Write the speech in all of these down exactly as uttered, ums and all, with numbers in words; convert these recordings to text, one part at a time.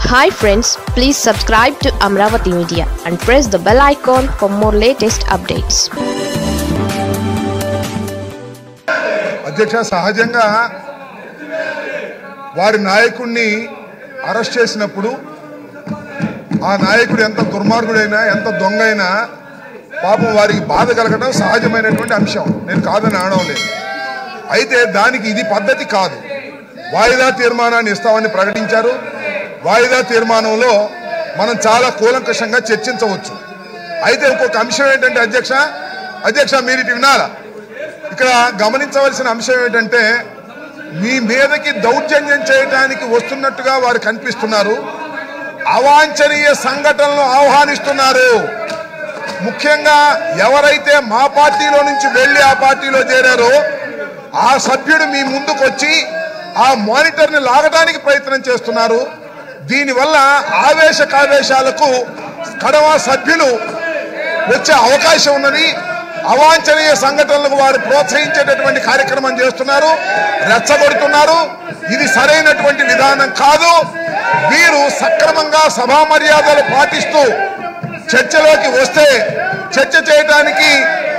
Hi friends, please subscribe to Amravati Media and press the bell icon for more latest updates. అధ్యక్ష సహజంగా వారి నాయకుడిని arrest చేసినప్పుడు ఆ నాయకుడు ఎంత దుర్మార్గుడైనా ఎంత దొంగైనా పాపం వారికి బాధ కలగడం సహజమైనటువంటి అంశం, నేను కాదని అనడం లేదు. అయితే దానికి ఇది పద్ధతి కాదు. వాయిదా తీర్మానాన్ని ఇస్తామని ప్రకటించారు. వాయిదా తీర్మానంలో మనం చాలా కూలంకషంగా చర్చించవచ్చు. అయితే ఇంకొక అంశం ఏంటంటే అధ్యక్ష అధ్యక్ష మీరు ఇటు వినాలా, ఇక్కడ గమనించవలసిన అంశం ఏంటంటే మీ మీదకి దౌర్జన్యం చేయడానికి వస్తున్నట్టుగా వారు కనిపిస్తున్నారు. అవాంఛనీయ సంఘటనలు ఆహ్వానిస్తున్నారు. ముఖ్యంగా ఎవరైతే మా పార్టీలో నుంచి వెళ్ళి ఆ పార్టీలో చేరారో ఆ సభ్యుడు మీ ముందుకు వచ్చి ఆ మానిటర్ని లాగడానికి ప్రయత్నం చేస్తున్నారు. దీనివల్ల ఆవేశ కావేశాలకు కడవ సభ్యులు వచ్చే అవకాశం ఉన్నది. అవాంఛనీయ సంఘటనలకు వారు ప్రోత్సహించేటటువంటి కార్యక్రమం చేస్తున్నారు, రెచ్చగొడుతున్నారు. ఇది సరైనటువంటి విధానం కాదు. వీరు సక్రమంగా సభా మర్యాదలు పాటిస్తూ చర్చలోకి వస్తే చర్చ చేయడానికి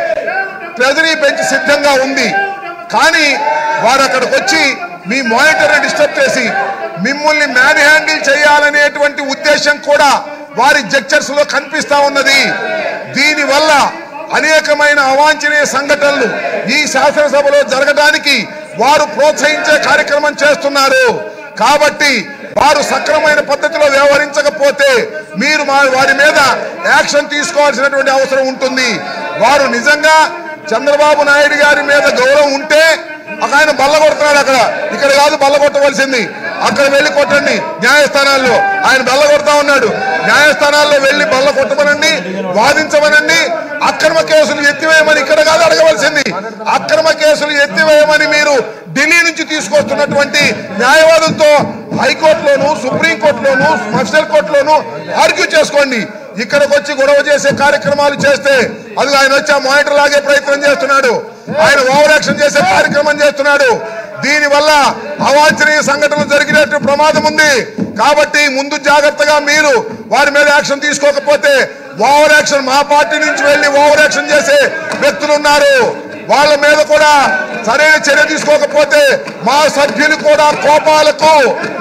ట్రెజరీ బెంచ్ సిద్ధంగా ఉంది. కానీ వారు అక్కడికి వచ్చి మీ మానిటర్ని డిస్టర్బ్ చేసి మిమ్మల్ని మ్యాన్ హ్యాండిల్ చేయాలనేటువంటి ఉద్దేశం కూడా వారి జడ్జర్స్ లో కనిపిస్తా ఉన్నది. దీనివల్ల అనేకమైన అవాంఛనీయ సంఘటనలు ఈ శాసనసభలో జరగడానికి వారు ప్రోత్సహించే కార్యక్రమం చేస్తున్నారు. కాబట్టి వారు సక్రమైన పద్ధతిలో వ్యవహరించకపోతే మీరు వారి మీద యాక్షన్ తీసుకోవాల్సినటువంటి అవసరం ఉంటుంది. వారు నిజంగా చంద్రబాబు నాయుడు గారి మీద గౌరవం ఉంటే ఆయన బల్ల కొడుతున్నాడు. అక్కడ ఇక్కడ కాదు బల్ల కొట్టవలసింది, అక్కడ వెళ్ళి కొట్టండి న్యాయస్థానాల్లో. ఆయన బల్ల కొడతా ఉన్నాడు. న్యాయస్థానాల్లో వెళ్ళి బల్ల కొట్టమనండి, వాదించమనండి. అక్రమ కేసులు ఎత్తివేయమని ఇక్కడ కాదు అడగవలసింది. అక్రమ కేసులు ఎత్తివేయమని మీరు ఢిల్లీ నుంచి తీసుకొస్తున్నటువంటి న్యాయవాదులతో హైకోర్టులోను సుప్రీంకోర్టులోను స్పెషల్ కోర్టులోను ఆర్గ్యూ చేసుకోండి. ఇక్కడికి వచ్చి గొడవ చేసే కార్యక్రమాలు చేస్తే అది ఆయన వచ్చి ఆ మానిటర్ లాగే ప్రయత్నం చేస్తున్నాడు. ఆయన ఓవర్ యాక్షన్ చేసే కార్యక్రమం చేస్తున్నాడు. దీనివల్ల అవాంఛనీయ సంఘటనలు జరిగినట్టు ప్రమాదం ఉంది. కాబట్టి ముందు జాగ్రత్తగా మీరు వారి మీద యాక్షన్ తీసుకోకపోతే ఓవర్ యాక్షన్ మా పార్టీ నుంచి వెళ్ళి ఓవర్ యాక్షన్ చేసే వ్యక్తులు ఉన్నారు. వాళ్ళ మీద కూడా సరైన చర్య తీసుకోకపోతే మా సభ్యులు కూడా కోపాలకు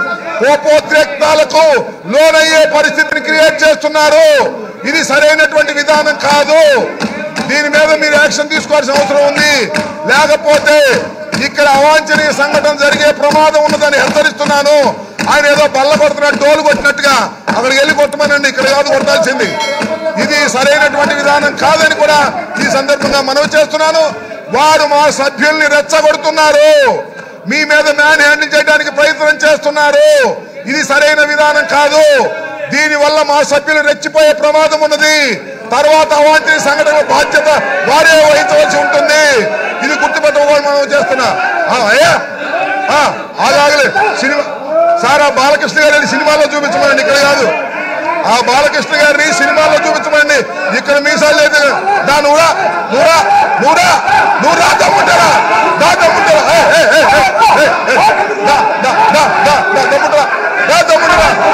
కోపోద్రేక్తాలకు లోనయ్యే పరిస్థితిని క్రియేట్ చేస్తున్నారు. ఇది సరైనటువంటి విధానం కాదు. దీని మీద మీరు యాక్షన్ తీసుకోవాల్సిన అవసరం ఉంది. లేకపోతే ఇక్కడ అవాంఛనీయ సంఘటన జరిగే ప్రమాదం ఉన్నదని హెచ్చరిస్తున్నాను. ఆయన ఏదో బల్ల కొడుతున్నట్టు డోలు కొట్టినట్టుగా అక్కడికి వెళ్ళి కొట్టమనండి, ఇక్కడ కాదు కొట్టాల్సింది. ఇది సరైనటువంటి విధానం కాదని కూడా ఈ సందర్భంగా మనవి చేస్తున్నాను. వారు మా సభ్యుల్ని రెచ్చగొడుతున్నారు, మీ మీద మ్యాన్ హ్యాండిల్ చేయడానికి ప్రయత్నం చేస్తున్నారు. ఇది సరైన విధానం కాదు. దీనివల్ల మా సభ్యులు రెచ్చిపోయే ప్రమాదం ఉన్నది. తర్వాత అవాంఛనీయ సంఘటన బాధ్యత వారే వహించవలసి ఉంటుంది. ఇది గుర్తుపెట్టుకోవాలి మనం చేస్తున్నా. అలాగలే సినిమా సార్ ఆ బాలకృష్ణ గారిని సినిమాలో చూపించమండి, ఇక్కడ కాదు. ఆ బాలకృష్ణ గారిని సినిమాలో చూపించమండి, ఇక్కడ మీసాలు లేదు. దా నూరా నూరా నూరా నూరా దమ్ముంటారా దా దమ్ముంటారా దా దమ్ముంటారా దా దమ్ముంటారా